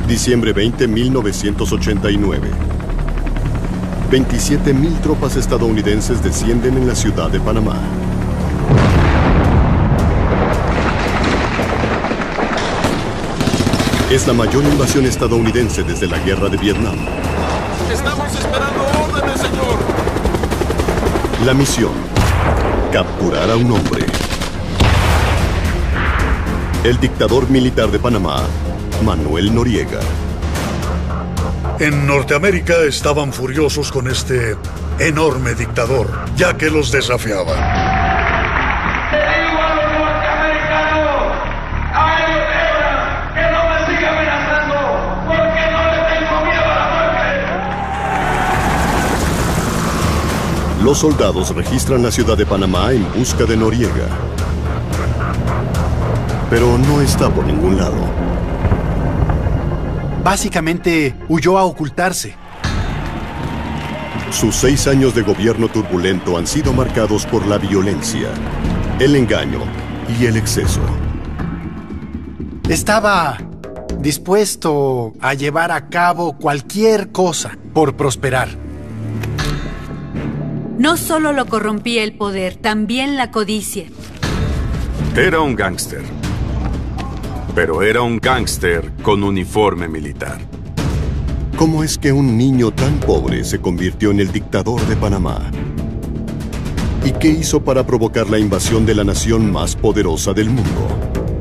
Diciembre 20, 1989. 27,000 tropas estadounidenses descienden en la ciudad de Panamá. Es la mayor invasión estadounidense desde la guerra de Vietnam. ¡Estamos esperando órdenes, señor! La misión: capturar a un hombre. El dictador militar de Panamá, Manuel Noriega. En Norteamérica estaban furiosos con este enorme dictador, ya que los desafiaba. ¡Le digo a los norteamericanos! ¡A ellos que no me sigan amenazando! ¡Porque no les tengo miedo a la muerte! Los soldados registran la ciudad de Panamá en busca de Noriega. Pero no está por ningún lado. Básicamente, huyó a ocultarse. Sus 6 años de gobierno turbulento han sido marcados por la violencia, el engaño y el exceso. Estaba dispuesto a llevar a cabo cualquier cosa por prosperar. No solo lo corrompía el poder, también la codicia. Era un gángster. Pero era un gángster con uniforme militar. ¿Cómo es que un niño tan pobre se convirtió en el dictador de Panamá? ¿Y qué hizo para provocar la invasión de la nación más poderosa del mundo?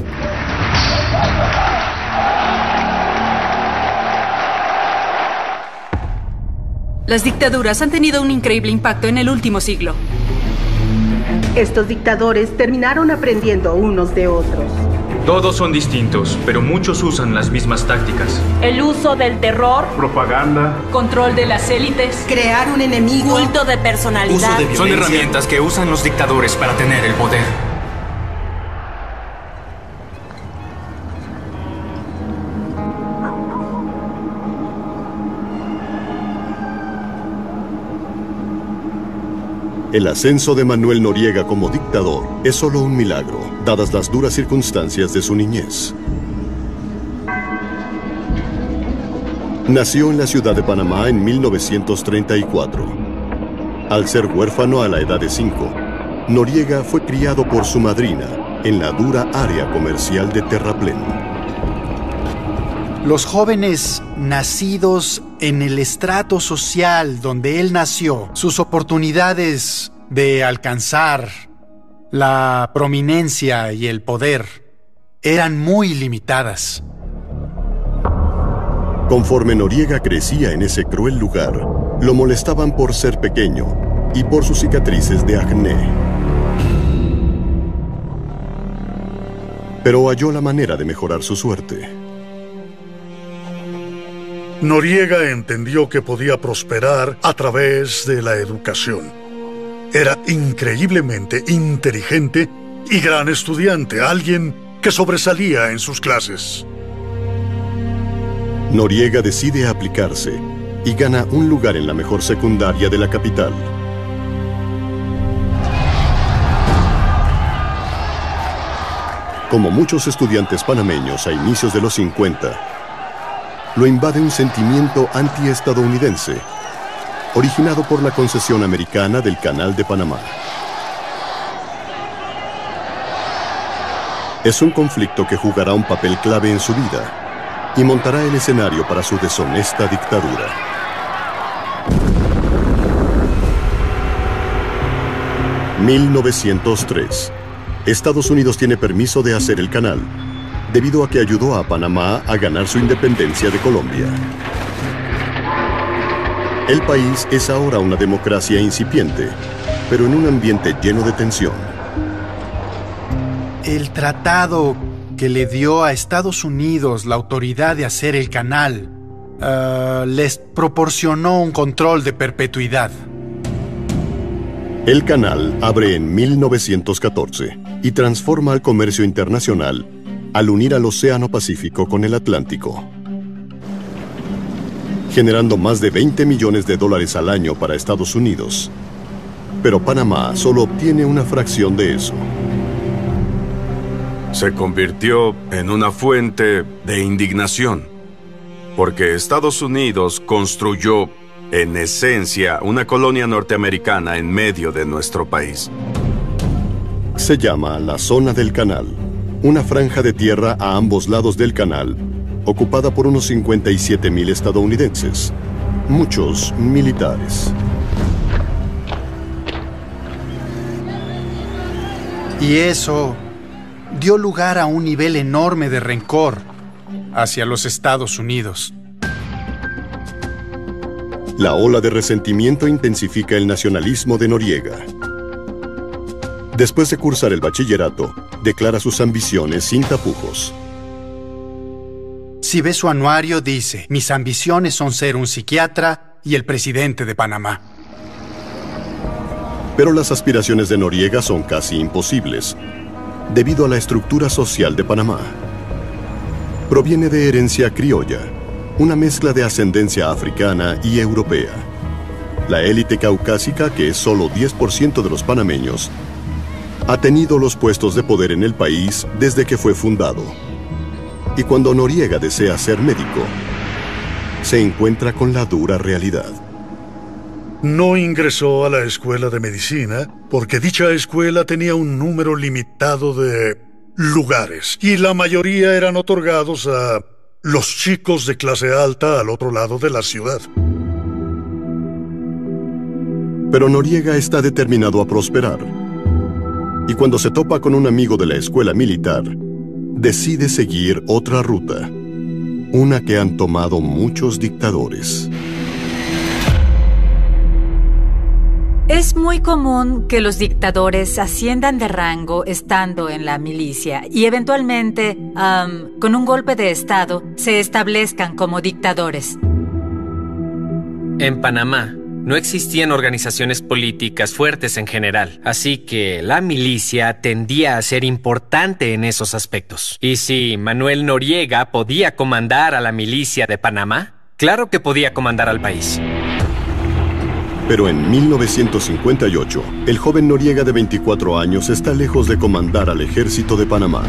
Las dictaduras han tenido un increíble impacto en el último siglo. Estos dictadores terminaron aprendiendo unos de otros. Todos son distintos, pero muchos usan las mismas tácticas. El uso del terror, propaganda, control de las élites, crear un enemigo, culto de personalidad. Son herramientas que usan los dictadores para tener el poder. El ascenso de Manuel Noriega como dictador es solo un milagro, dadas las duras circunstancias de su niñez. Nació en la ciudad de Panamá en 1934. Al ser huérfano a la edad de 5, Noriega fue criado por su madrina en la dura área comercial de Terraplén. Los jóvenes nacidos en el estrato social donde él nació, sus oportunidades de alcanzar la prominencia y el poder eran muy limitadas. Conforme Noriega crecía en ese cruel lugar, lo molestaban por ser pequeño y por sus cicatrices de acné. Pero halló la manera de mejorar su suerte. Noriega entendió que podía prosperar a través de la educación. Era increíblemente inteligente y gran estudiante, alguien que sobresalía en sus clases. Noriega decide aplicarse y gana un lugar en la mejor secundaria de la capital. Como muchos estudiantes panameños a inicios de los 50, lo invade un sentimiento antiestadounidense, originado por la concesión americana del Canal de Panamá. Es un conflicto que jugará un papel clave en su vida y montará el escenario para su deshonesta dictadura. (1903) Estados Unidos tiene permiso de hacer el canal, debido a que ayudó a Panamá a ganar su independencia de Colombia. El país es ahora una democracia incipiente, pero en un ambiente lleno de tensión. El tratado que le dio a Estados Unidos la autoridad de hacer el canal les proporcionó un control de perpetuidad. El canal abre en 1914 y transforma el comercio internacional al unir al Océano Pacífico con el Atlántico, generando más de $20 millones al año para Estados Unidos. Pero Panamá solo obtiene una fracción de eso. Se convirtió en una fuente de indignación. porque Estados Unidos construyó, en esencia, una colonia norteamericana en medio de nuestro país. Se llama la Zona del Canal, una franja de tierra a ambos lados del canal, ocupada por unos 57,000 estadounidenses, muchos militares. Y eso dio lugar a un nivel enorme de rencor hacia los Estados Unidos. La ola de resentimiento intensifica el nacionalismo de Noriega. Después de cursar el bachillerato, declara sus ambiciones sin tapujos. Si ve su anuario, dice: mis ambiciones son ser un psiquiatra y el presidente de Panamá. Pero las aspiraciones de Noriega son casi imposibles, debido a la estructura social de Panamá. Proviene de herencia criolla, una mezcla de ascendencia africana y europea. La élite caucásica, que es solo 10% de los panameños, ha tenido los puestos de poder en el país desde que fue fundado. Y cuando Noriega desea ser médico, se encuentra con la dura realidad. No ingresó a la escuela de medicina porque dicha escuela tenía un número limitado de lugares y la mayoría eran otorgados a los chicos de clase alta al otro lado de la ciudad. Pero Noriega está determinado a prosperar. Y cuando se topa con un amigo de la escuela militar, decide seguir otra ruta, una que han tomado muchos dictadores. Es muy común que los dictadores asciendan de rango estando en la milicia y eventualmente, con un golpe de estado, se establezcan como dictadores. En Panamá no existían organizaciones políticas fuertes en general, así que la milicia tendía a ser importante en esos aspectos. Y si Manuel Noriega podía comandar a la milicia de Panamá, claro que podía comandar al país. Pero en 1958, el joven Noriega de 24 años está lejos de comandar al ejército de Panamá.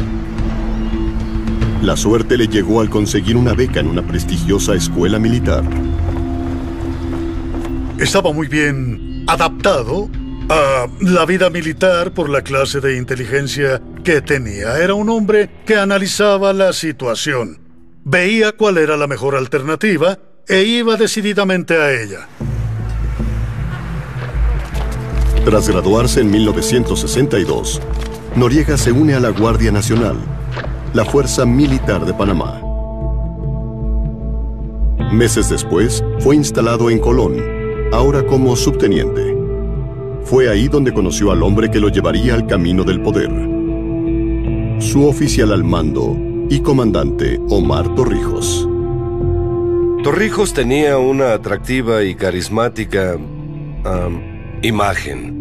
La suerte le llegó al conseguir una beca en una prestigiosa escuela militar. Estaba muy bien adaptado a la vida militar por la clase de inteligencia que tenía. Era un hombre que analizaba la situación, veía cuál era la mejor alternativa e iba decididamente a ella. Tras graduarse en 1962, Noriega se une a la Guardia Nacional, la Fuerza Militar de Panamá. Meses después, fue instalado en Colón, ahora como subteniente. Fue ahí donde conoció al hombre que lo llevaría al camino del poder. Su oficial al mando y comandante, Omar Torrijos. Torrijos tenía una atractiva y carismática imagen.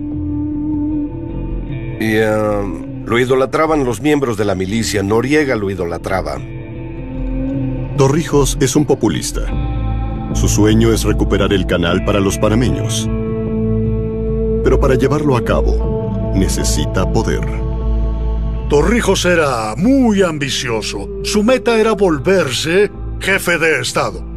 Y lo idolatraban los miembros de la milicia. Noriega lo idolatraba. Torrijos es un populista. Su sueño es recuperar el canal para los panameños. Pero para llevarlo a cabo, necesita poder. Torrijos era muy ambicioso. Su meta era volverse jefe de Estado.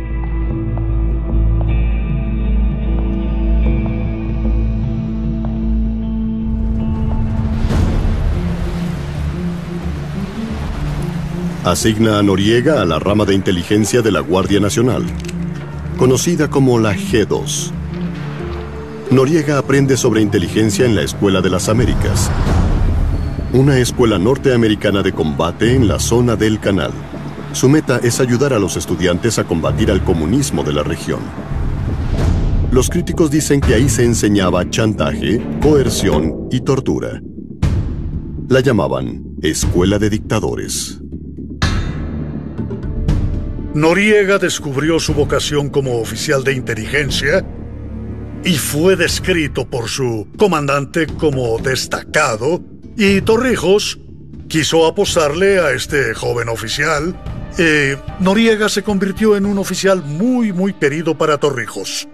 Asigna a Noriega a la rama de inteligencia de la Guardia Nacional, conocida como la G2. Noriega aprende sobre inteligencia en la Escuela de las Américas, una escuela norteamericana de combate en la zona del canal. Su meta es ayudar a los estudiantes a combatir al comunismo de la región. Los críticos dicen que ahí se enseñaba chantaje, coerción y tortura. La llamaban Escuela de Dictadores. Noriega descubrió su vocación como oficial de inteligencia y fue descrito por su comandante como destacado, y Torrijos quiso apostarle a este joven oficial. Noriega se convirtió en un oficial muy querido para Torrijos.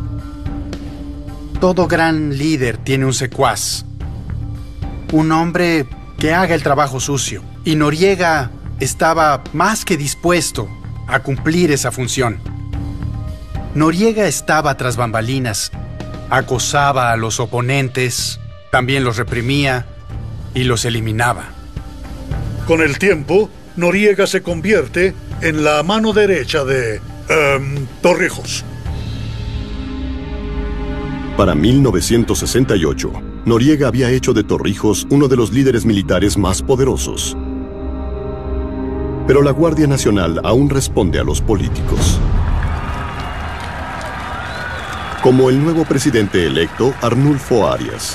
Todo gran líder tiene un secuaz, un hombre que haga el trabajo sucio, y Noriega estaba más que dispuesto a cumplir esa función. Noriega estaba tras bambalinas, acosaba a los oponentes, también los reprimía y los eliminaba. Con el tiempo, Noriega se convierte en la mano derecha de Torrijos. Para 1968, Noriega había hecho de Torrijos uno de los líderes militares más poderosos. Pero la Guardia Nacional aún responde a los políticos. Como el nuevo presidente electo, Arnulfo Arias.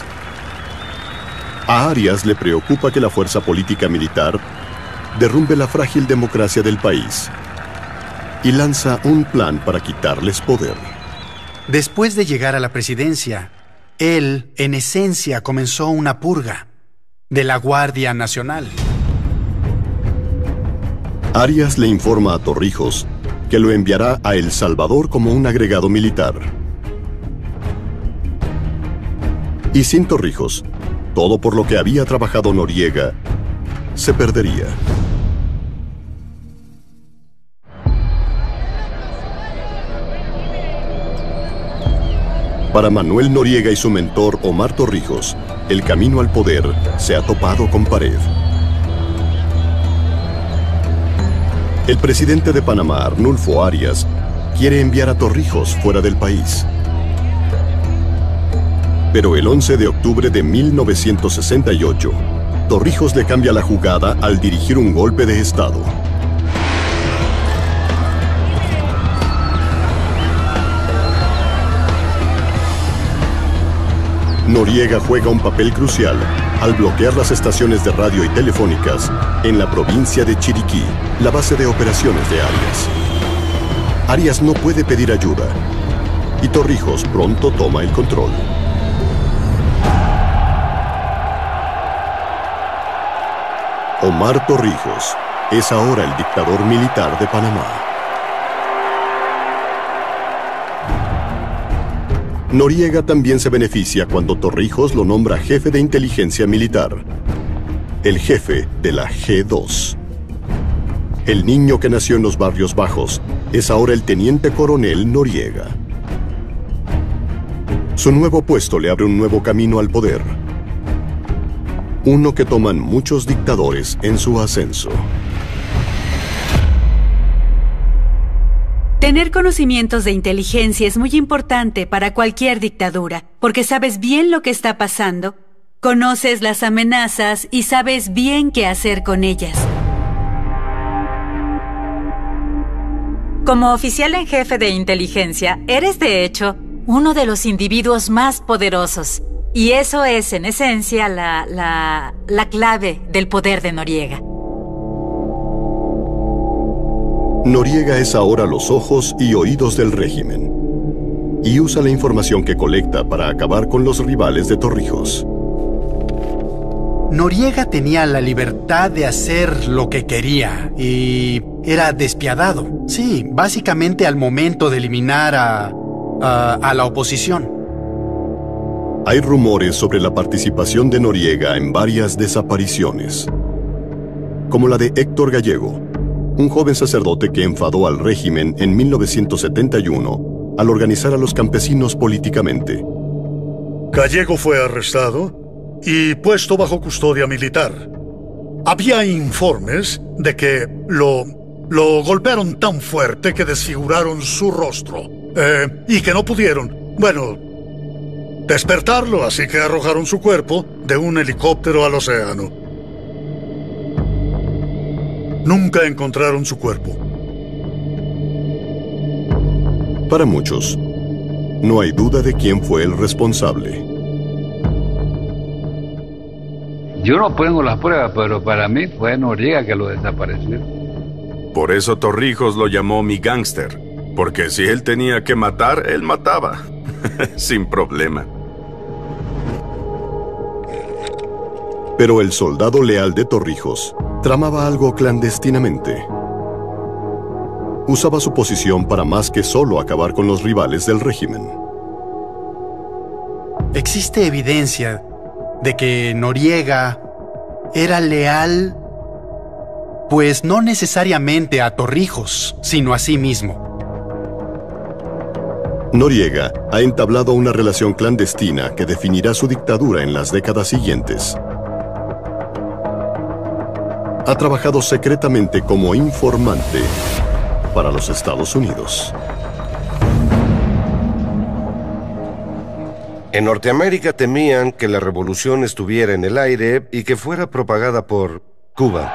A Arias le preocupa que la fuerza política militar derrumbe la frágil democracia del país y lanza un plan para quitarles poder. Después de llegar a la presidencia, él, en esencia, comenzó una purga de la Guardia Nacional. Arias le informa a Torrijos que lo enviará a El Salvador como un agregado militar. Y sin Torrijos, todo por lo que había trabajado Noriega se perdería. Para Manuel Noriega y su mentor Omar Torrijos, el camino al poder se ha topado con pared. El presidente de Panamá, Arnulfo Arias, quiere enviar a Torrijos fuera del país. Pero el 11 de octubre de 1968, Torrijos le cambia la jugada al dirigir un golpe de Estado. Noriega juega un papel crucial al bloquear las estaciones de radio y telefónicas en la provincia de Chiriquí, la base de operaciones de Arias. Arias no puede pedir ayuda y Torrijos pronto toma el control. Omar Torrijos es ahora el dictador militar de Panamá. Noriega también se beneficia cuando Torrijos lo nombra jefe de inteligencia militar, el jefe de la G2. El niño que nació en los barrios bajos es ahora el teniente coronel Noriega. Su nuevo puesto le abre un nuevo camino al poder, uno que toman muchos dictadores en su ascenso. Tener conocimientos de inteligencia es muy importante para cualquier dictadura, porque sabes bien lo que está pasando, conoces las amenazas y sabes bien qué hacer con ellas. Como oficial en jefe de inteligencia, eres de hecho uno de los individuos más poderosos. Y eso es, en esencia, la clave del poder de Noriega. Noriega es ahora los ojos y oídos del régimen y usa la información que colecta para acabar con los rivales de Torrijos. Noriega tenía la libertad de hacer lo que quería y era despiadado. Sí, básicamente al momento de eliminar a la oposición. Hay rumores sobre la participación de Noriega en varias desapariciones, como la de Héctor Gallego, un joven sacerdote que enfadó al régimen en 1971 al organizar a los campesinos políticamente. Gallego fue arrestado y puesto bajo custodia militar. Había informes de que lo golpearon tan fuerte que desfiguraron su rostro y que no pudieron, despertarlo, así que arrojaron su cuerpo de un helicóptero al océano. Nunca encontraron su cuerpo. Para muchos, no hay duda de quién fue el responsable. Yo no pongo las pruebas, pero para mí fue Noriega que lo desapareció. Por eso Torrijos lo llamó mi gángster, porque si él tenía que matar, él mataba, sin problema. Pero el soldado leal de Torrijos tramaba algo clandestinamente. Usaba su posición para más que solo acabar con los rivales del régimen. Existe evidencia de que Noriega era leal Pues no necesariamente a Torrijos, sino a sí mismo. Noriega ha entablado una relación clandestina que definirá su dictadura en las décadas siguientes. Ha trabajado secretamente como informante para los Estados Unidos. En Norteamérica temían que la revolución estuviera en el aire y que fuera propagada por Cuba.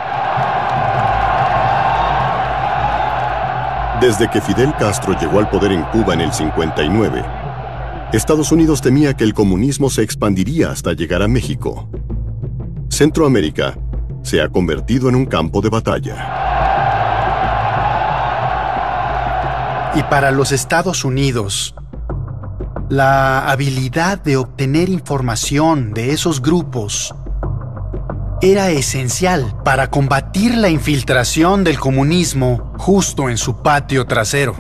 Desde que Fidel Castro llegó al poder en Cuba en el 59, Estados Unidos temía que el comunismo se expandiría hasta llegar a México. Centroamérica se ha convertido en un campo de batalla. Y para los Estados Unidos, la habilidad de obtener información de esos grupos era esencial para combatir la infiltración del comunismo justo en su patio trasero.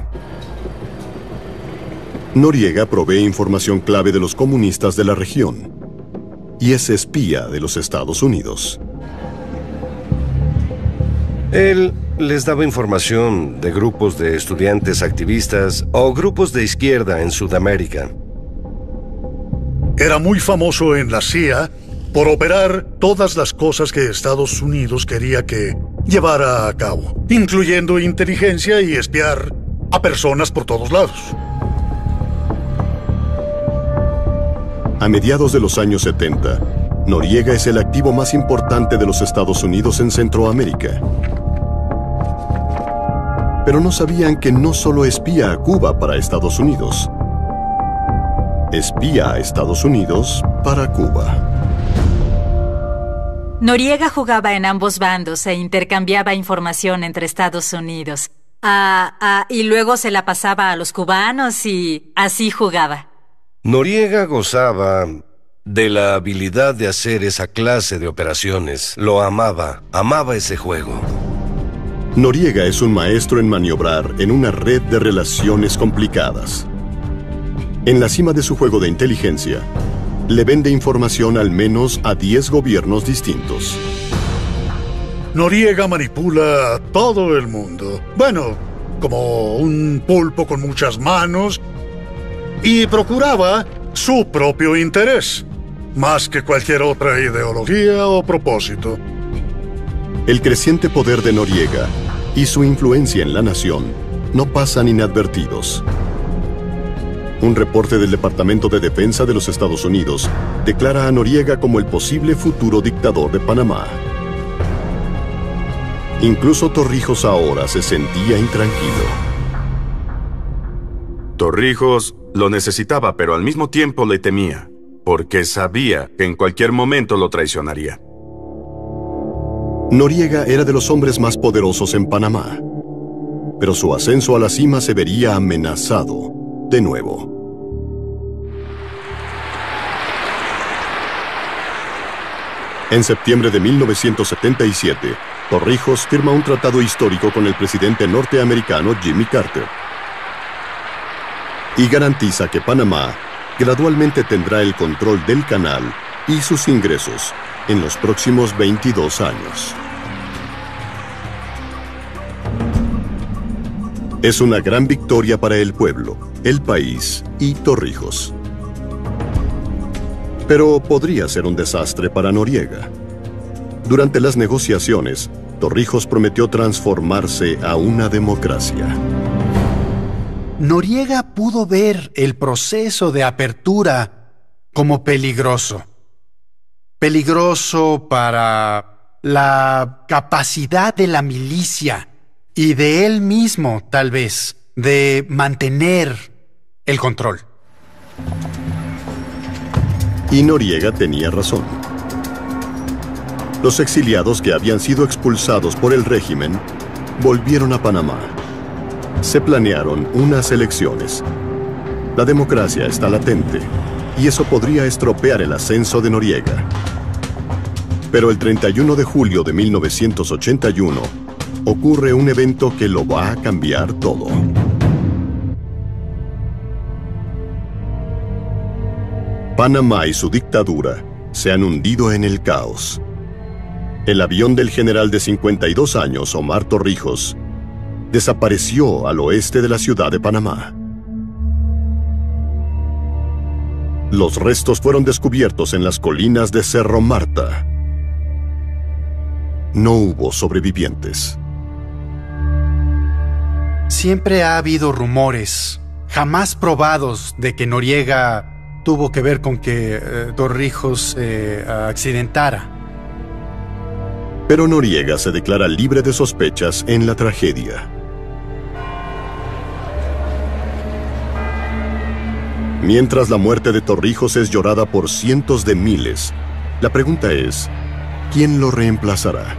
Noriega provee información clave de los comunistas de la región y es espía de los Estados Unidos. Él les daba información de grupos de estudiantes activistas o grupos de izquierda en Sudamérica. Era muy famoso en la CIA por operar todas las cosas que Estados Unidos quería que llevara a cabo, incluyendo inteligencia y espiar a personas por todos lados. A mediados de los años 70, Noriega es el activo más importante de los Estados Unidos en Centroamérica. Pero no sabían que no solo espía a Cuba para Estados Unidos, espía a Estados Unidos para Cuba. Noriega jugaba en ambos bandos e intercambiaba información entre Estados Unidos. Y luego se la pasaba a los cubanos y así jugaba. Noriega gozaba de la habilidad de hacer esa clase de operaciones. Lo amaba ese juego. Noriega es un maestro en maniobrar en una red de relaciones complicadas. En la cima de su juego de inteligencia, le vende información al menos a 10 gobiernos distintos. Noriega manipula a todo el mundo. Bueno, como un pulpo con muchas manos, y procuraba su propio interés, más que cualquier otra ideología o propósito. El creciente poder de Noriega y su influencia en la nación no pasan inadvertidos. Un reporte del Departamento de Defensa de los Estados Unidos declara a Noriega como el posible futuro dictador de Panamá. Incluso Torrijos ahora se sentía intranquilo. Torrijos lo necesitaba, pero al mismo tiempo le temía, porque sabía que en cualquier momento lo traicionaría. Noriega era de los hombres más poderosos en Panamá, pero su ascenso a la cima se vería amenazado de nuevo. En septiembre de 1977, Torrijos firma un tratado histórico con el presidente norteamericano Jimmy Carter y garantiza que Panamá gradualmente tendrá el control del canal y sus ingresos en los próximos 22 años. Es una gran victoria para el pueblo, el país y Torrijos. Pero podría ser un desastre para Noriega. Durante las negociaciones, Torrijos prometió transformarse a una democracia. Noriega pudo ver el proceso de apertura como peligroso. Peligroso para la capacidad de la milicia y de él mismo, tal vez, de mantener el control. Y Noriega tenía razón. Los exiliados que habían sido expulsados por el régimen volvieron a Panamá. Se planearon unas elecciones. La democracia está latente y eso podría estropear el ascenso de Noriega. Pero el 31 de julio de 1981 ocurre un evento que lo va a cambiar todo. Panamá y su dictadura se han hundido en el caos. el avión del general de 52 años, Omar Torrijos, desapareció al oeste de la ciudad de Panamá. Los restos fueron descubiertos en las colinas de Cerro Marta. No hubo sobrevivientes. Siempre ha habido rumores, jamás probados, de que Noriega tuvo que ver con que Torrijos se accidentara. Pero Noriega se declara libre de sospechas en la tragedia. Mientras la muerte de Torrijos es llorada por cientos de miles, la pregunta es, ¿quién lo reemplazará?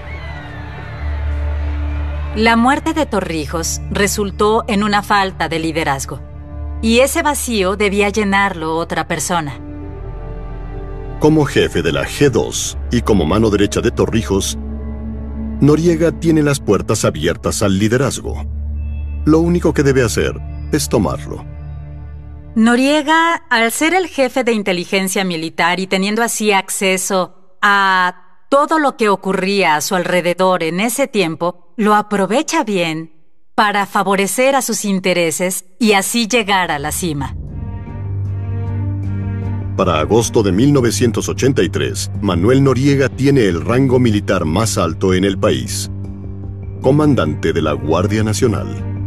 La muerte de Torrijos resultó en una falta de liderazgo, y ese vacío debía llenarlo otra persona. Como jefe de la G2 y como mano derecha de Torrijos, Noriega tiene las puertas abiertas al liderazgo. Lo único que debe hacer es tomarlo. Noriega, al ser el jefe de inteligencia militar y teniendo así acceso a todo lo que ocurría a su alrededor en ese tiempo, lo aprovecha bien para favorecer a sus intereses y así llegar a la cima. Para agosto de 1983, Manuel Noriega tiene el rango militar más alto en el país: comandante de la Guardia Nacional.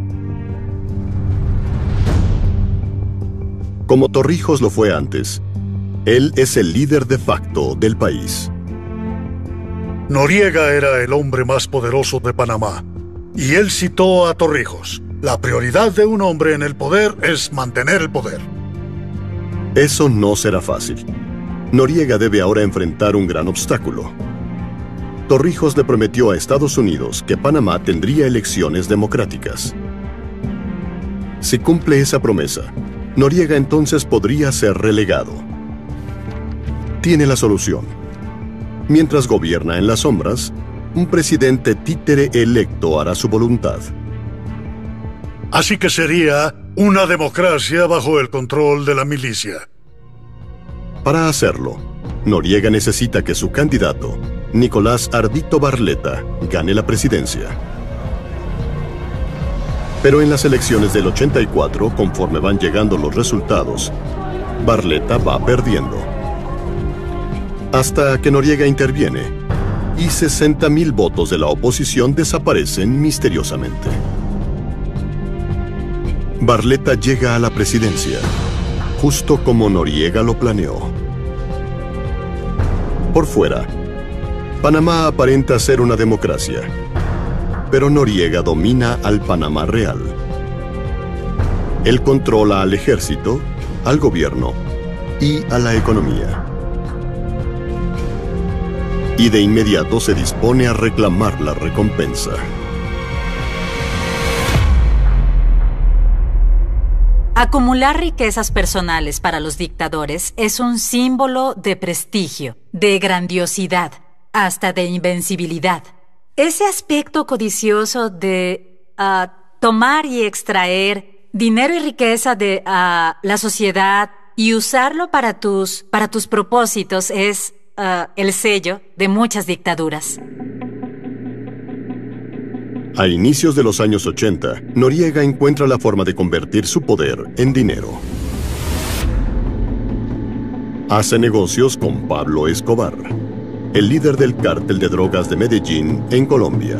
Como Torrijos lo fue antes, él es el líder de facto del país. Noriega era el hombre más poderoso de Panamá, y él citó a Torrijos. La prioridad de un hombre en el poder es mantener el poder. Eso no será fácil. Noriega debe ahora enfrentar un gran obstáculo. Torrijos le prometió a Estados Unidos que Panamá tendría elecciones democráticas. Si cumple esa promesa, Noriega entonces podría ser relegado. Tiene la solución. Mientras gobierna en las sombras, un presidente títere electo hará su voluntad. Así que sería una democracia bajo el control de la milicia. Para hacerlo, Noriega necesita que su candidato, Nicolás Ardito Barletta, gane la presidencia. Pero en las elecciones del 84, conforme van llegando los resultados, Barletta va perdiendo. Hasta que Noriega interviene, y 60,000 votos de la oposición desaparecen misteriosamente. Barletta llega a la presidencia, justo como Noriega lo planeó. Por fuera, Panamá aparenta ser una democracia, pero Noriega domina al Panamá real. Él controla al ejército, al gobierno y a la economía. Y de inmediato se dispone a reclamar la recompensa. Acumular riquezas personales para los dictadores es un símbolo de prestigio, de grandiosidad, hasta de invencibilidad. Ese aspecto codicioso de tomar y extraer dinero y riqueza de la sociedad y usarlo para tus propósitos es el sello de muchas dictaduras. A inicios de los años 80, Noriega encuentra la forma de convertir su poder en dinero. Hace negocios con Pablo Escobar, el líder del cártel de drogas de Medellín en Colombia.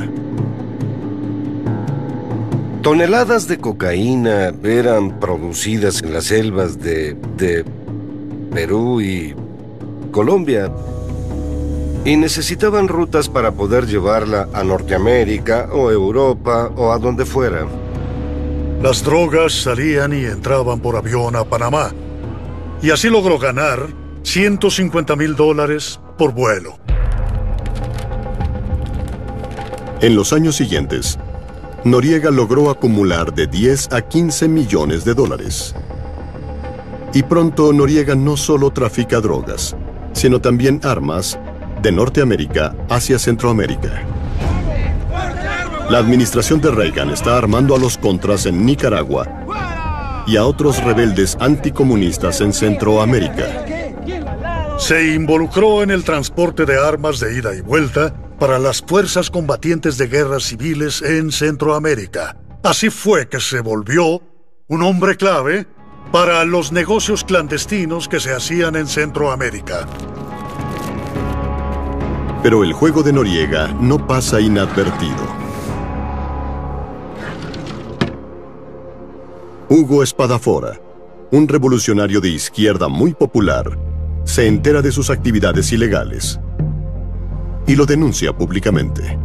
Toneladas de cocaína eran producidas en las selvas de Perú y Colombia, y necesitaban rutas para poder llevarla a Norteamérica o Europa o a donde fuera. Las drogas salían y entraban por avión a Panamá, y así logró ganar $150,000 por vuelo. En los años siguientes, Noriega logró acumular de 10 a 15 millones de dólares. Y pronto Noriega no solo trafica drogas, sino también armas de Norteamérica hacia Centroamérica. La administración de Reagan está armando a los contras en Nicaragua y a otros rebeldes anticomunistas en Centroamérica. Se involucró en el transporte de armas de ida y vuelta para las fuerzas combatientes de guerras civiles en Centroamérica. Así fue que se volvió un hombre clave para los negocios clandestinos que se hacían en Centroamérica. Pero el juego de Noriega no pasa inadvertido. Hugo Espadafora, un revolucionario de izquierda muy popular, se entera de sus actividades ilegales y lo denuncia públicamente.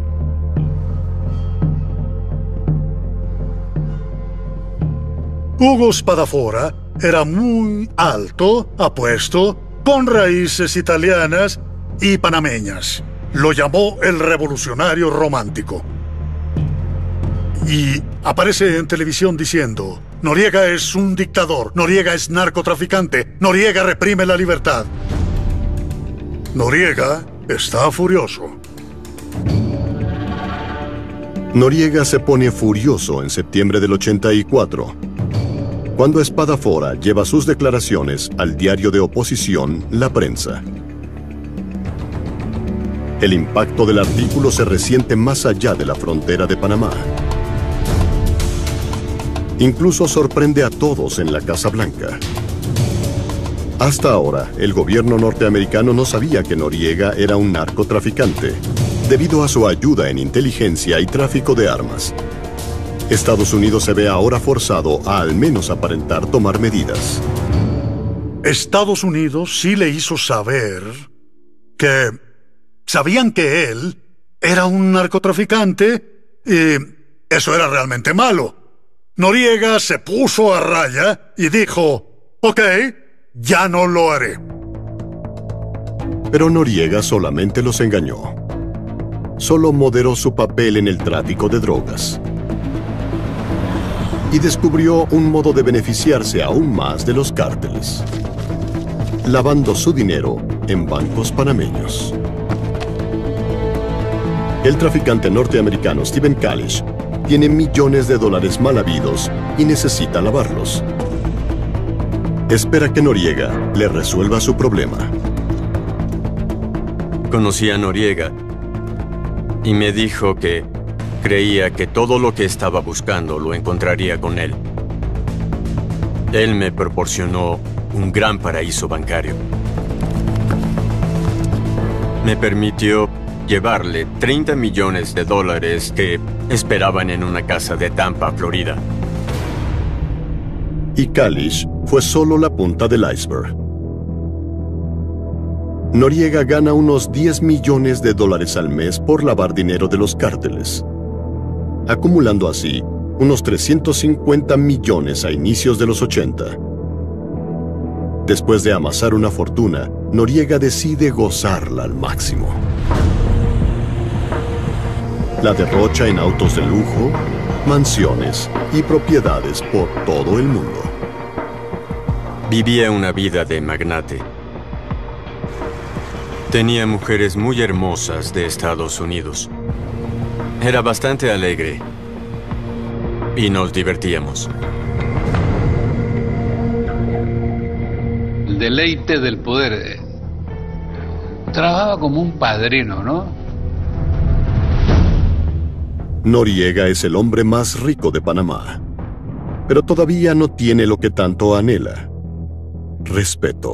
Hugo Espadafora era muy alto, apuesto, con raíces italianas y panameñas. Lo llamó el revolucionario romántico. Y aparece en televisión diciendo: Noriega es un dictador, Noriega es narcotraficante, Noriega reprime la libertad. Noriega está furioso. Noriega se pone furioso en septiembre del 84, cuando Espadafora lleva sus declaraciones al diario de oposición La Prensa. El impacto del artículo se resiente más allá de la frontera de Panamá. Incluso sorprende a todos en la Casa Blanca. Hasta ahora, el gobierno norteamericano no sabía que Noriega era un narcotraficante, debido a su ayuda en inteligencia y tráfico de armas. Estados Unidos se ve ahora forzado a al menos aparentar tomar medidas. Estados Unidos sí le hizo saber que sabían que él era un narcotraficante y eso era realmente malo. Noriega se puso a raya y dijo: ok, ya no lo haré. Pero Noriega solamente los engañó. Solo moderó su papel en el tráfico de drogas. Y descubrió un modo de beneficiarse aún más de los cárteles, lavando su dinero en bancos panameños. El traficante norteamericano Steven Kalish tiene millones de dólares mal habidos y necesita lavarlos. Espera que Noriega le resuelva su problema. Conocí a Noriega y me dijo que creía que todo lo que estaba buscando lo encontraría con él. Él me proporcionó un gran paraíso bancario. Me permitió llevarle $30 millones que esperaban en una casa de Tampa, Florida. Y Kalish fue solo la punta del iceberg. Noriega gana unos $10 millones al mes por lavar dinero de los cárteles, acumulando así unos 350 millones a inicios de los 80. Después de amasar una fortuna, Noriega decide gozarla al máximo. La derrocha en autos de lujo, mansiones y propiedades por todo el mundo. Vivía una vida de magnate. Tenía mujeres muy hermosas de Estados Unidos. Era bastante alegre y nos divertíamos. El deleite del poder. Trabajaba como un padrino, ¿no? Noriega es el hombre más rico de Panamá, pero todavía no tiene lo que tanto anhela: respeto.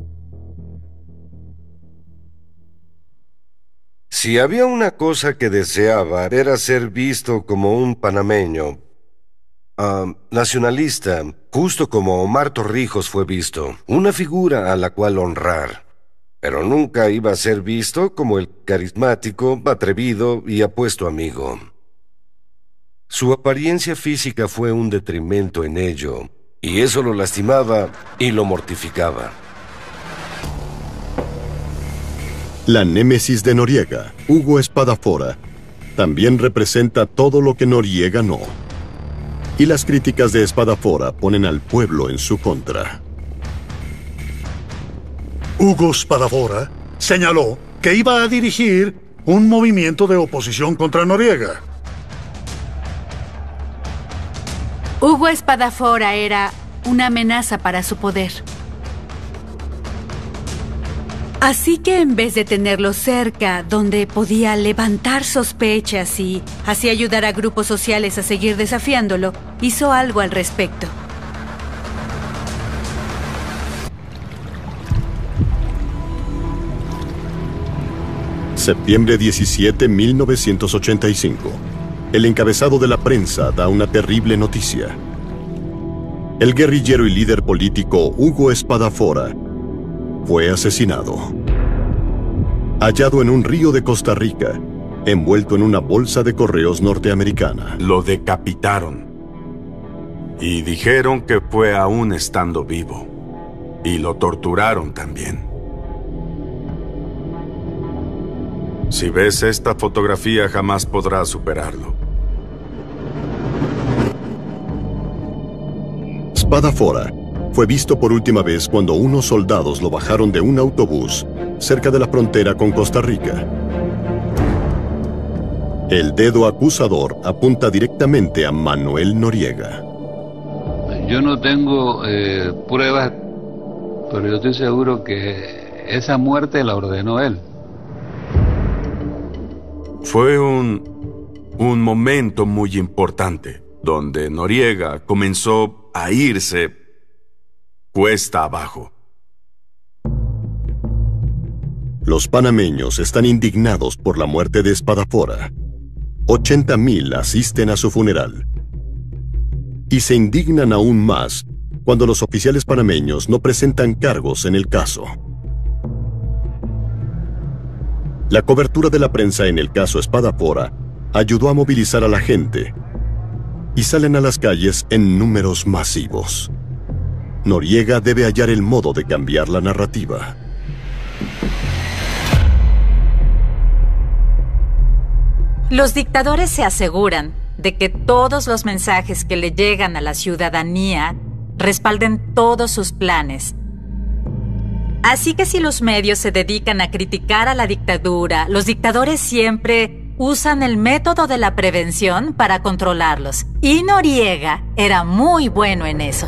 Si había una cosa que deseaba, era ser visto como un panameño, nacionalista, justo como Omar Torrijos fue visto, una figura a la cual honrar. Pero nunca iba a ser visto como el carismático, atrevido y apuesto amigo. Su apariencia física fue un detrimento en ello, y eso lo lastimaba y lo mortificaba. La némesis de Noriega, Hugo Espadafora, también representa todo lo que Noriega no. Y las críticas de Espadafora ponen al pueblo en su contra. Hugo Espadafora señaló que iba a dirigir un movimiento de oposición contra Noriega. Hugo Espadafora era una amenaza para su poder. Así que en vez de tenerlo cerca, donde podía levantar sospechas y así ayudar a grupos sociales a seguir desafiándolo, hizo algo al respecto. Septiembre 17, 1985. El encabezado de la prensa da una terrible noticia. El guerrillero y líder político Hugo Espadafora fue asesinado. Hallado en un río de Costa Rica, envuelto en una bolsa de correos norteamericana. Lo decapitaron. Y dijeron que fue aún estando vivo. Y lo torturaron también. Si ves esta fotografía, jamás podrás superarlo. Spadafora fue visto por última vez cuando unos soldados lo bajaron de un autobús cerca de la frontera con Costa Rica. El dedo acusador apunta directamente a Manuel Noriega. Yo no tengo pruebas, pero yo estoy seguro que esa muerte la ordenó él. Fue un momento muy importante, donde Noriega comenzó a irse cuesta abajo. Los panameños están indignados por la muerte de Spadafora. 80,000 asisten a su funeral. Y se indignan aún más cuando los oficiales panameños no presentan cargos en el caso. La cobertura de la prensa en el caso Spadafora ayudó a movilizar a la gente y salen a las calles en números masivos. Noriega debe hallar el modo de cambiar la narrativa. Los dictadores se aseguran de que todos los mensajes que le llegan a la ciudadanía respalden todos sus planes. Así que si los medios se dedican a criticar a la dictadura, los dictadores siempre usan el método de la prevención para controlarlos. Y Noriega era muy bueno en eso.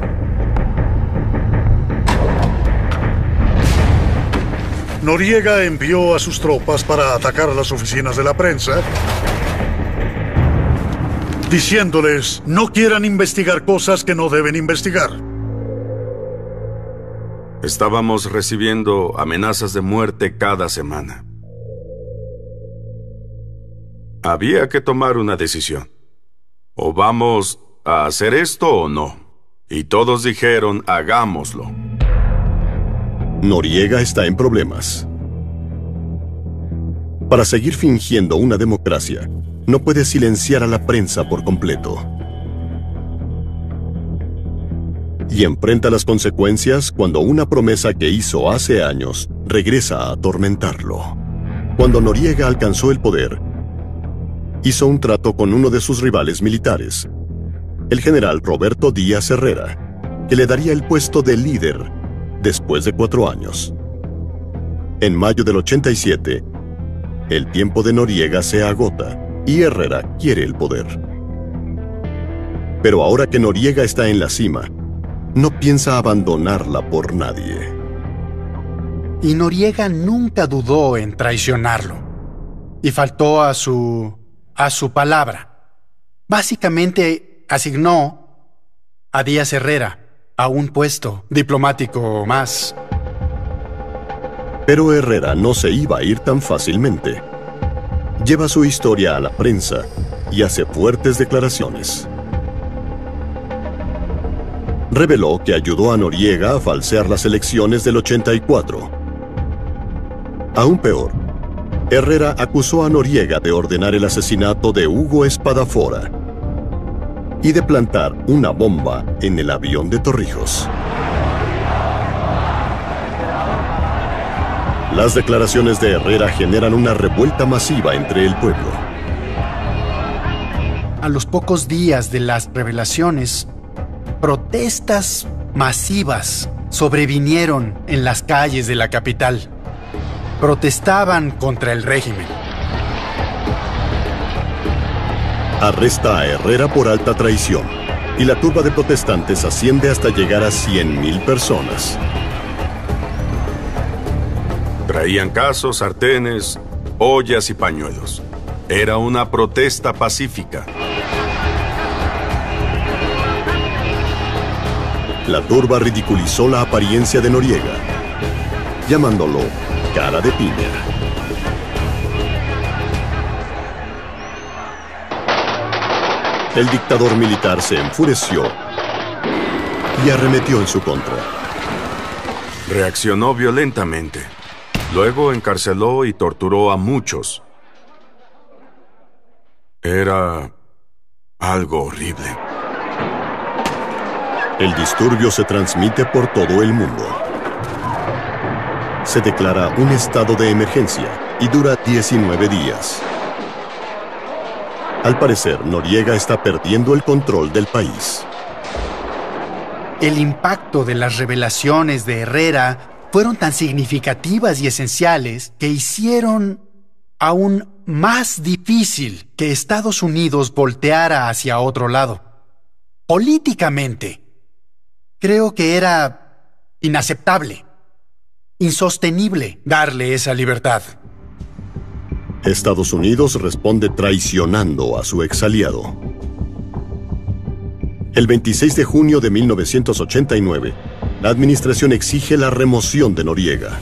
Noriega envió a sus tropas para atacar a las oficinas de la prensa, diciéndoles no quieran investigar cosas que no deben investigar. Estábamos recibiendo amenazas de muerte cada semana. Había que tomar una decisión. O vamos a hacer esto o no. Y todos dijeron, hagámoslo. Noriega está en problemas. Para seguir fingiendo una democracia, no puede silenciar a la prensa por completo. Y enfrenta las consecuencias cuando una promesa que hizo hace años regresa a atormentarlo. Cuando Noriega alcanzó el poder, hizo un trato con uno de sus rivales militares, el general Roberto Díaz Herrera, que le daría el puesto de líder después de 4 años. En mayo del 87, el tiempo de Noriega se agota y Herrera quiere el poder. Pero ahora que Noriega está en la cima, no piensa abandonarla por nadie. Y Noriega nunca dudó en traicionarlo. Y faltó a su palabra. Básicamente asignó a Díaz Herrera a un puesto diplomático más. Pero Herrera no se iba a ir tan fácilmente. Lleva su historia a la prensa y hace fuertes declaraciones. Reveló que ayudó a Noriega a falsear las elecciones del 84. Aún peor, Herrera acusó a Noriega de ordenar el asesinato de Hugo Espadafora y de plantar una bomba en el avión de Torrijos. Las declaraciones de Herrera generan una revuelta masiva entre el pueblo. A los pocos días de las revelaciones, protestas masivas sobrevinieron en las calles de la capital. Protestaban contra el régimen. Arresta a Herrera por alta traición y la turba de protestantes asciende hasta llegar a 100,000 personas. Traían casos, sartenes, ollas y pañuelos. Era una protesta pacífica. La turba ridiculizó la apariencia de Noriega, llamándolo cara de piña. El dictador militar se enfureció y arremetió en su contra. Reaccionó violentamente. Luego encarceló y torturó a muchos. Era algo horrible. El disturbio se transmite por todo el mundo. Se declara un estado de emergencia y dura 19 días. Al parecer, Noriega está perdiendo el control del país. El impacto de las revelaciones de Herrera fueron tan significativas y esenciales que hicieron aún más difícil que Estados Unidos volteara hacia otro lado. Políticamente, creo que era inaceptable, insostenible darle esa libertad. Estados Unidos responde traicionando a su exaliado. El 26 de junio de 1989, la administración exige la remoción de Noriega.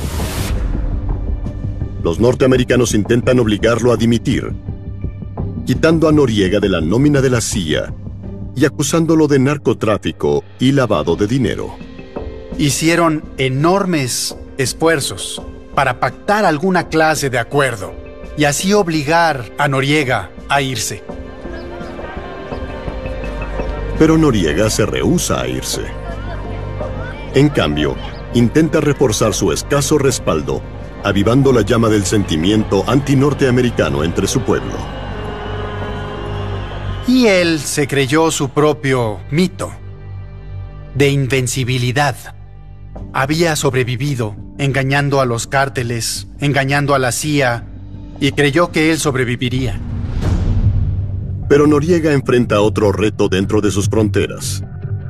Los norteamericanos intentan obligarlo a dimitir, quitando a Noriega de la nómina de la CIA y acusándolo de narcotráfico y lavado de dinero. Hicieron enormes esfuerzos para pactar alguna clase de acuerdo y así obligar a Noriega a irse. Pero Noriega se rehúsa a irse. En cambio, intenta reforzar su escaso respaldo, avivando la llama del sentimiento antinorteamericano entre su pueblo. Y él se creyó su propio mito de invencibilidad. Había sobrevivido, engañando a los cárteles, engañando a la CIA, y creyó que él sobreviviría. Pero Noriega enfrenta otro reto dentro de sus fronteras.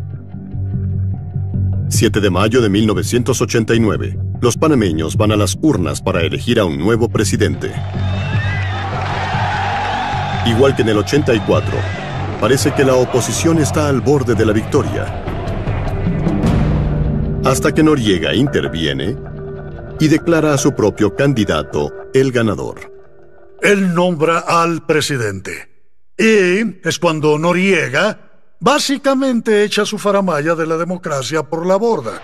7 de mayo de 1989, los panameños van a las urnas para elegir a un nuevo presidente. Igual que en el 84, parece que la oposición está al borde de la victoria. Hasta que Noriega interviene y declara a su propio candidato el ganador. Él nombra al presidente. Y es cuando Noriega básicamente echa su faramalla de la democracia por la borda.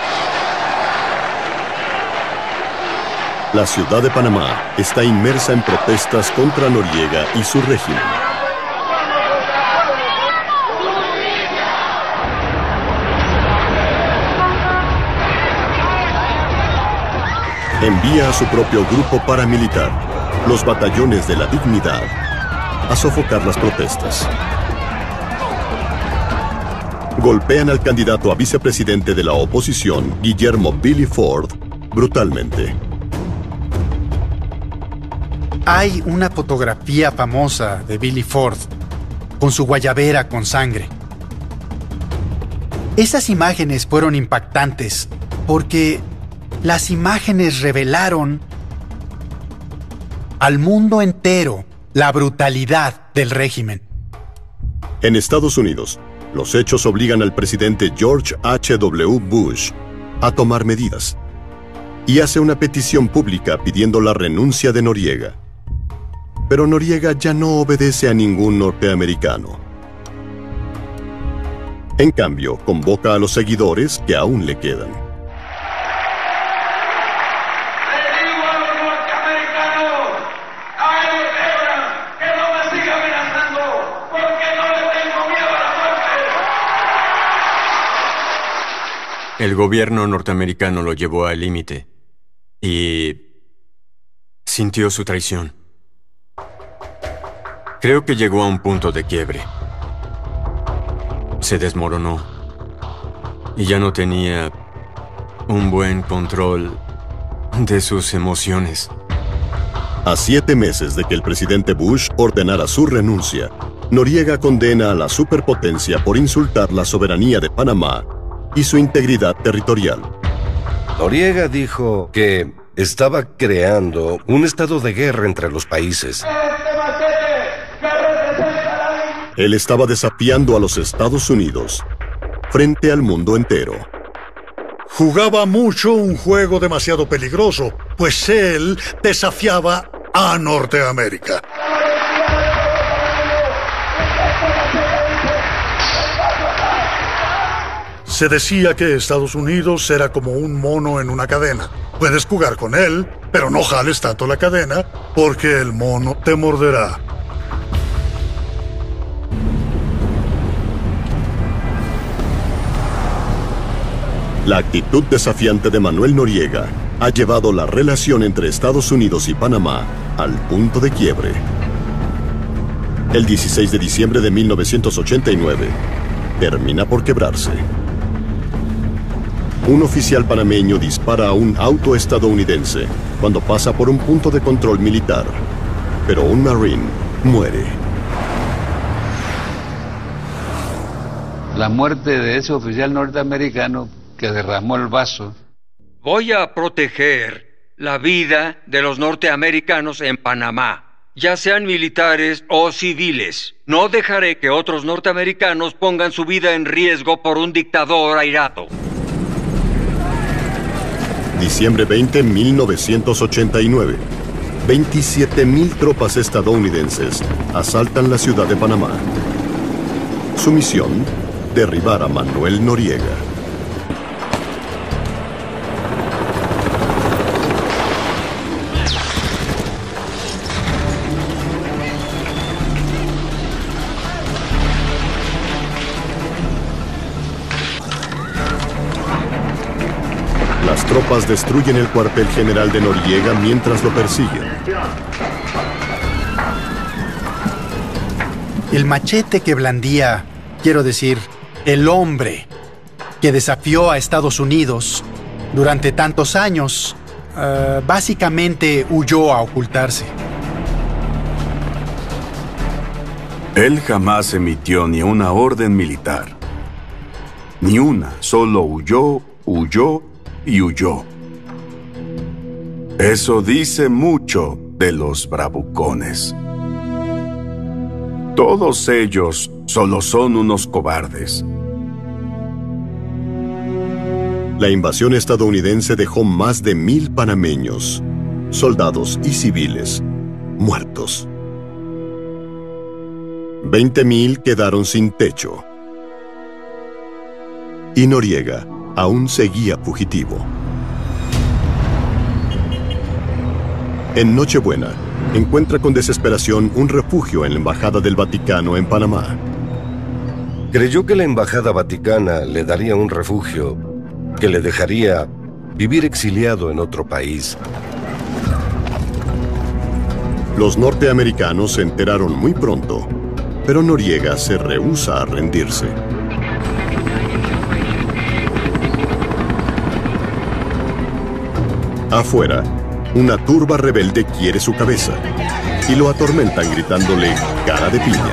La ciudad de Panamá está inmersa en protestas contra Noriega y su régimen. Envía a su propio grupo paramilitar, los batallones de la dignidad, a sofocar las protestas. Golpean al candidato a vicepresidente de la oposición, Guillermo Billy Ford, brutalmente. Hay una fotografía famosa de Billy Ford con su guayabera con sangre. Esas imágenes fueron impactantes porque las imágenes revelaron al mundo entero la brutalidad del régimen. En Estados Unidos, los hechos obligan al presidente George H.W. Bush a tomar medidas y hace una petición pública pidiendo la renuncia de Noriega. Pero Noriega ya no obedece a ningún norteamericano. En cambio, convoca a los seguidores que aún le quedan. El gobierno norteamericano lo llevó al límite y sintió su traición. Creo que llegó a un punto de quiebre. Se desmoronó y ya no tenía un buen control de sus emociones. A 7 meses de que el presidente Bush ordenara su renuncia, Noriega condena a la superpotencia por insultar la soberanía de Panamá y su integridad territorial. Noriega dijo que estaba creando un estado de guerra entre los países. Él estaba desafiando a los Estados Unidos frente al mundo entero. Jugaba mucho un juego demasiado peligroso, pues él desafiaba a Norteamérica. Se decía que Estados Unidos era como un mono en una cadena. Puedes jugar con él, pero no jales tanto la cadena, porque el mono te morderá. La actitud desafiante de Manuel Noriega ha llevado la relación entre Estados Unidos y Panamá al punto de quiebre. El 16 de diciembre de 1989, termina por quebrarse. Un oficial panameño dispara a un auto estadounidense cuando pasa por un punto de control militar, pero un marine muere. La muerte de ese oficial norteamericano que derramó el vaso. Voy a proteger la vida de los norteamericanos en Panamá, ya sean militares o civiles. No dejaré que otros norteamericanos pongan su vida en riesgo por un dictador airado. Diciembre 20, 1989. 27,000 tropas estadounidenses asaltan la ciudad de Panamá. Su misión, derribar a Manuel Noriega. Las tropas destruyen el cuartel general de Noriega mientras lo persiguen. El machete que blandía, quiero decir, el hombre que desafió a Estados Unidos durante tantos años, básicamente huyó a ocultarse. Él jamás emitió ni una orden militar. Ni una, solo huyó y huyó. Eso dice mucho de los bravucones. Todos ellos solo son unos cobardes. La invasión estadounidense dejó más de 1,000 panameños, soldados y civiles, muertos. 20,000 quedaron sin techo. Y Noriega aún seguía fugitivo. En Nochebuena, encuentra con desesperación un refugio en la Embajada del Vaticano en Panamá. Creyó que la Embajada Vaticana le daría un refugio que le dejaría vivir exiliado en otro país. Los norteamericanos se enteraron muy pronto, pero Noriega se rehúsa a rendirse. Afuera, una turba rebelde quiere su cabeza y lo atormentan gritándole cara de piña.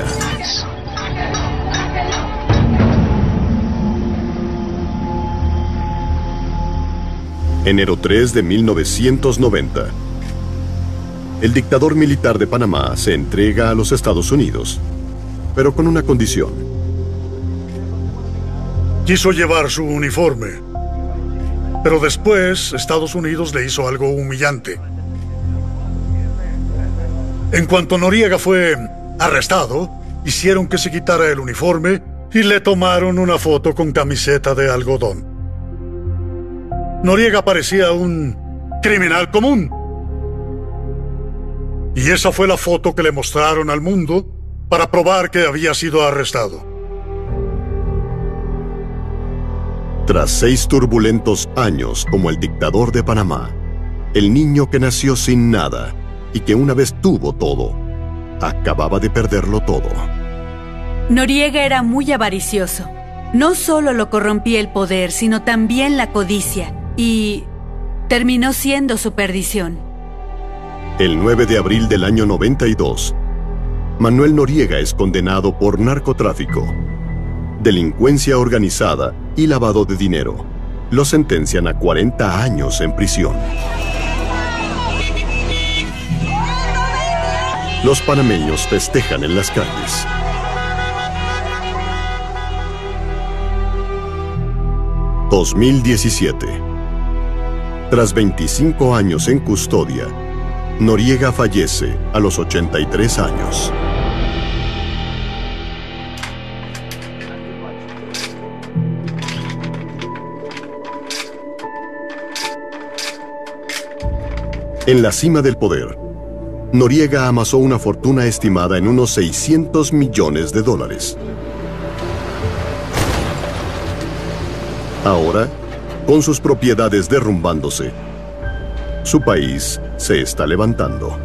Enero 3 de 1990. El dictador militar de Panamá se entrega a los Estados Unidos, pero con una condición. Quiso llevar su uniforme. Pero después, Estados Unidos le hizo algo humillante. En cuanto Noriega fue arrestado, hicieron que se quitara el uniforme y le tomaron una foto con camiseta de algodón. Noriega parecía un criminal común. Y esa fue la foto que le mostraron al mundo para probar que había sido arrestado. Tras 6 turbulentos años como el dictador de Panamá, el niño que nació sin nada y que una vez tuvo todo, acababa de perderlo todo. Noriega era muy avaricioso. No solo lo corrompía el poder, sino también la codicia, y terminó siendo su perdición. El 9 de abril del año 92, Manuel Noriega es condenado por narcotráfico, delincuencia organizada y lavado de dinero. Lo sentencian a 40 años en prisión. Los panameños festejan en las calles. ...2017... Tras 25 años en custodia, Noriega fallece a los 83 años. En la cima del poder, Noriega amasó una fortuna estimada en unos $600 millones. Ahora, con sus propiedades derrumbándose, su país se está levantando.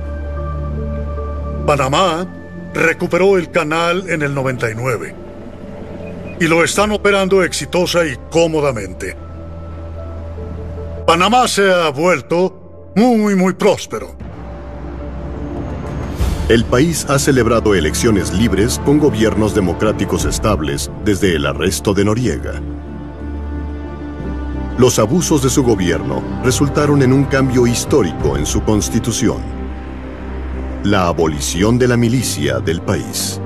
Panamá recuperó el canal en el 99 y lo están operando exitosa y cómodamente. Panamá se ha vuelto muy próspero. El país ha celebrado elecciones libres con gobiernos democráticos estables desde el arresto de Noriega. Los abusos de su gobierno resultaron en un cambio histórico en su constitución: la abolición de la milicia del país.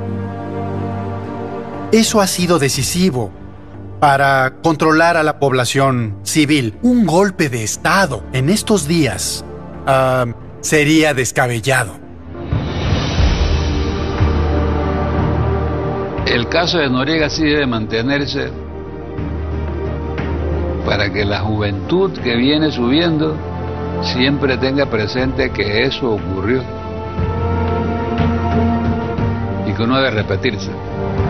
Eso ha sido decisivo para controlar a la población civil. Un golpe de Estado en estos días sería descabellado. El caso de Noriega sí debe mantenerse para que la juventud que viene subiendo siempre tenga presente que eso ocurrió y que no debe repetirse.